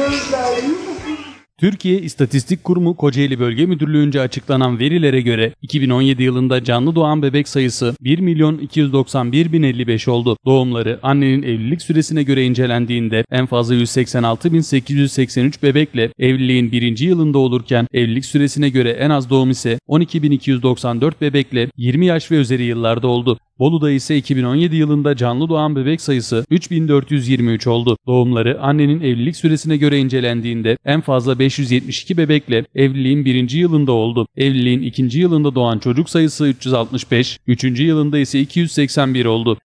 Türkiye İstatistik Kurumu Kocaeli Bölge Müdürlüğü'nce açıklanan verilere göre 2017 yılında canlı doğan bebek sayısı 1.291.055 oldu. Doğumları annenin evlilik süresine göre incelendiğinde en fazla 186.883 bebekle evliliğin 1. yılında olurken evlilik süresine göre en az doğum ise 12.294 bebekle 20 yaş ve üzeri yıllarda oldu. Bolu'da ise 2017 yılında canlı doğan bebek sayısı 3423 oldu. Doğumları annenin evlilik süresine göre incelendiğinde en fazla 572 bebekle evliliğin 1. yılında oldu. Evliliğin 2. yılında doğan çocuk sayısı 365, 3. yılında ise 281 oldu.